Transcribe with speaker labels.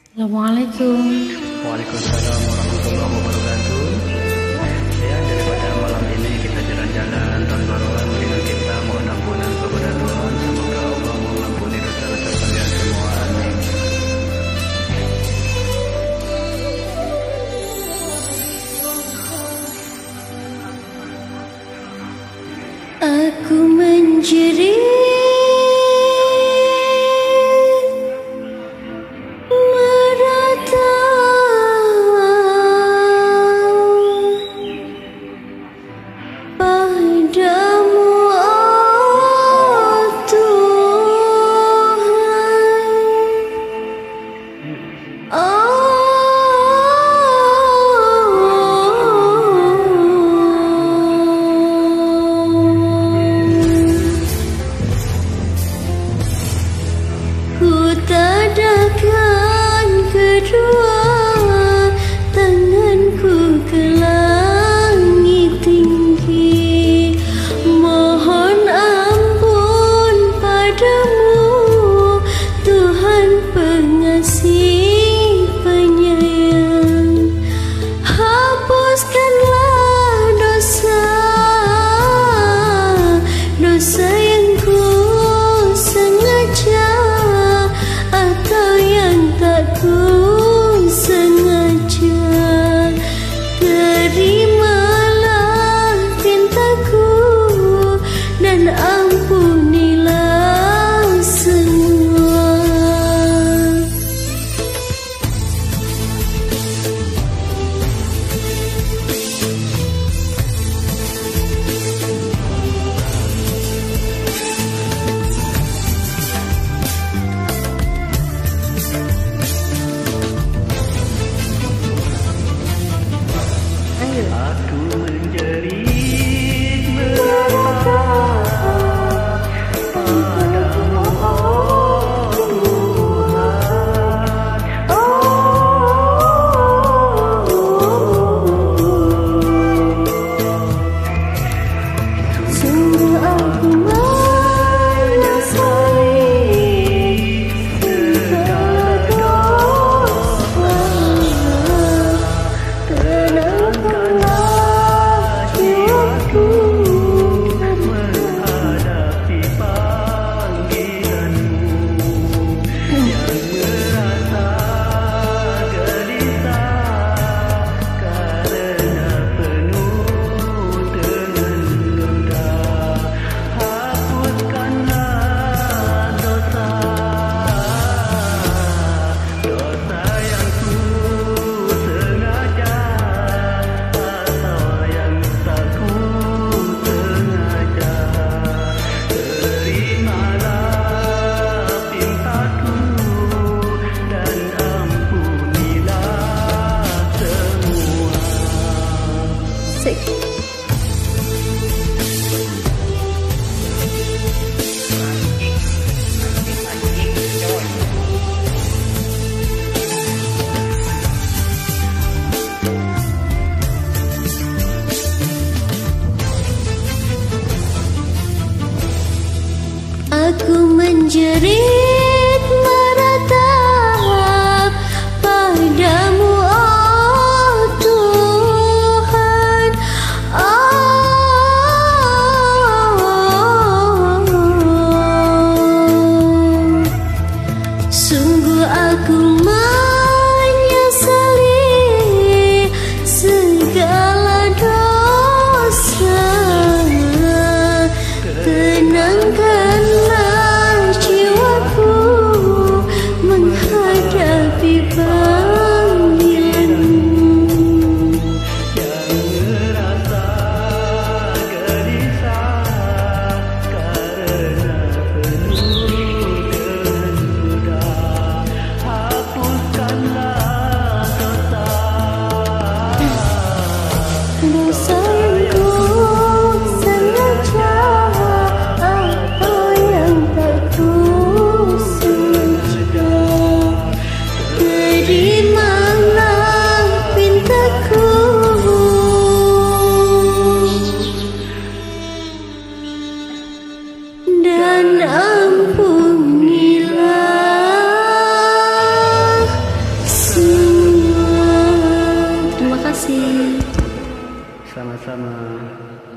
Speaker 1: Assalamualaikum.
Speaker 2: Waalaikumsalam warahmatullahi wabarakatuh. Ya, daripada malam ini kita jalan-jalan tahun baruan dengan kita mohon ampunan kepada Tuhan. Semoga Allah mengampuni dosa-dosa kalian semua. Amin.
Speaker 3: Aku menjerit tadahkan kedua tanganku ke langit tinggi, mohon ampun padamu Tuhan pengasih penyayang. Hapuskanlah dosa yang ku sengaja atau yang tak ku sengaja. Terimalah pintaku dan ampunilah semua. kasih.
Speaker 2: Sama-sama.